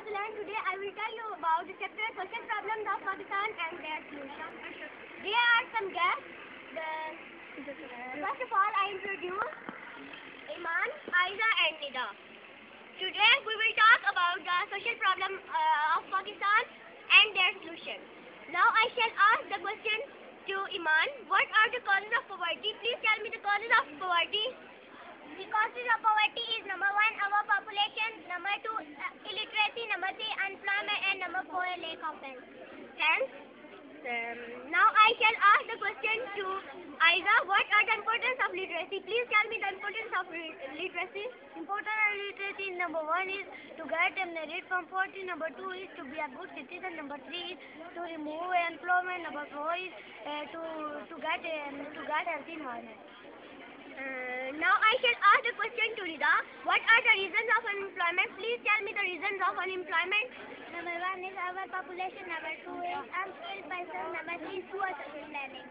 Abdullah, and today I will tell you about the separate social problems of Pakistan and their solutions. There are some guests. First of all, I introduce Iman, Aiza, and Nida. Today we will talk about the social problem of Pakistan and their solutions. Now I shall ask the question to Iman. What are the causes of poverty? Please tell me the causes of poverty. The causes of poverty is number 1, overpopulation, number 2, illiteracy, number 3, unemployment, and number 4, lack of health. Hence, now I shall ask the question to Aiza. What are the importance of literacy? Please tell me the importance of literacy. Importance of literacy is number 1 is to get rid from poverty, number 2 is to be a good citizen, number 3 is to remove unemployment, number 4 is to get healthy environment. Now I shall ask the question to Nida. What are the reasons of unemployment? Please tell me the reasons of unemployment. Number 1 is overpopulation, number 2 is unskilled person, number 3 is poor social planning.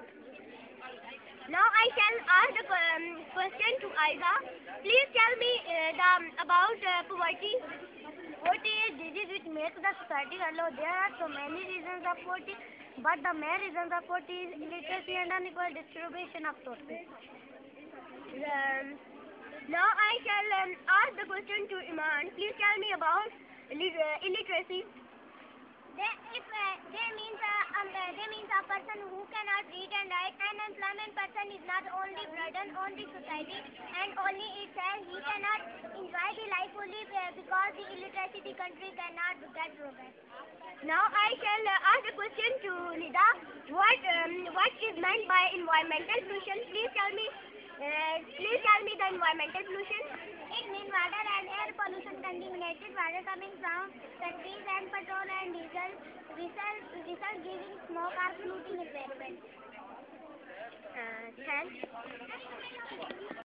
Now I shall ask the question to Aiza. Please tell me about poverty. Poverty is disease which makes the society allow. There are so many reasons of poverty, but the main reasons of poverty is illiteracy and unequal distribution of sources. Now I shall ask the question to Iman. Please tell me about illiteracy. They means a person who cannot read and write. An unemployment person is not only burden on the society and only itself. He cannot enjoy the life fully because the illiteracy the country cannot get progress. Now I shall ask the question to Nida. What is meant by environmental pollution? Please tell me the environmental pollution. It means water and air pollution, contaminated water coming from factories and petrol and diesel, giving smoke or polluting environment. Thanks.